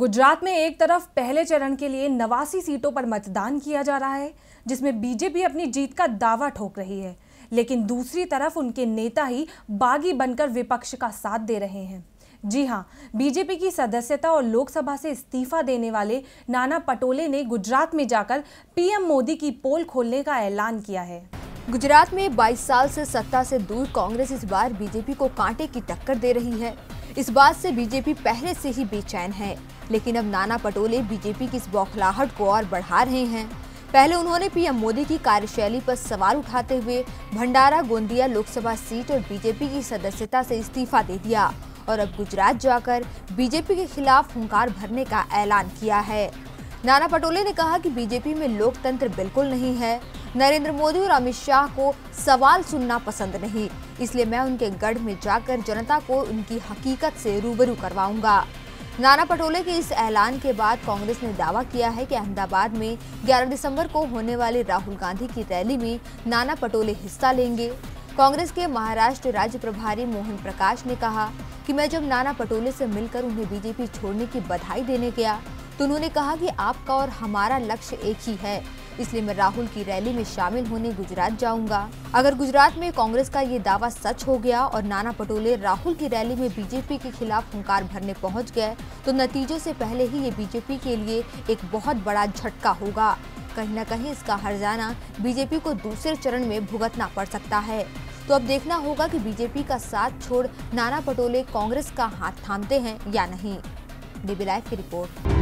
गुजरात में एक तरफ पहले चरण के लिए 89 सीटों पर मतदान किया जा रहा है, जिसमें बीजेपी अपनी जीत का दावा ठोक रही है, लेकिन दूसरी तरफ उनके नेता ही बागी बनकर विपक्ष का साथ दे रहे हैं। जी हां, बीजेपी की सदस्यता और लोकसभा से इस्तीफा देने वाले नाना पटोले ने गुजरात में जाकर पीएम मोदी की पोल खोलने का ऐलान किया है। गुजरात में 22 साल से सत्ता से दूर कांग्रेस इस बार बीजेपी को कांटे की टक्कर दे रही है। इस बात से बीजेपी पहले से ही बेचैन है, लेकिन अब नाना पटोले बीजेपी की इस बौखलाहट को और बढ़ा रहे हैं। पहले उन्होंने पीएम मोदी की कार्यशैली पर सवाल उठाते हुए भंडारा गोंदिया लोकसभा सीट और बीजेपी की सदस्यता से इस्तीफा दे दिया और अब गुजरात जाकर बीजेपी के खिलाफ हुंकार भरने का ऐलान किया है। नाना पटोले ने कहा कि बीजेपी में लोकतंत्र बिल्कुल नहीं है। नरेंद्र मोदी और अमित शाह को सवाल सुनना पसंद नहीं, इसलिए मैं उनके गढ़ में जाकर जनता को उनकी हकीकत से रूबरू करवाऊंगा। नाना पटोले के इस ऐलान के बाद कांग्रेस ने दावा किया है कि अहमदाबाद में 11 दिसंबर को होने वाली राहुल गांधी की रैली में नाना पटोले हिस्सा लेंगे। कांग्रेस के महाराष्ट्र राज्य प्रभारी मोहन प्रकाश ने कहा कि मैं जब नाना पटोले से मिलकर उन्हें बीजेपी छोड़ने की बधाई देने गया तो उन्होंने कहा कि आपका और हमारा लक्ष्य एक ही है, इसलिए मैं राहुल की रैली में शामिल होने गुजरात जाऊंगा। अगर गुजरात में कांग्रेस का ये दावा सच हो गया और नाना पटोले राहुल की रैली में बीजेपी के खिलाफ हुंकार भरने पहुंच गए तो नतीजों से पहले ही ये बीजेपी के लिए एक बहुत बड़ा झटका होगा। कहीं न कहीं इसका हर्जाना बीजेपी को दूसरे चरण में भुगतना पड़ सकता है। तो अब देखना होगा कि बीजेपी का साथ छोड़ नाना पटोले कांग्रेस का हाथ थामते हैं या नहीं। डीबी लाइव की रिपोर्ट।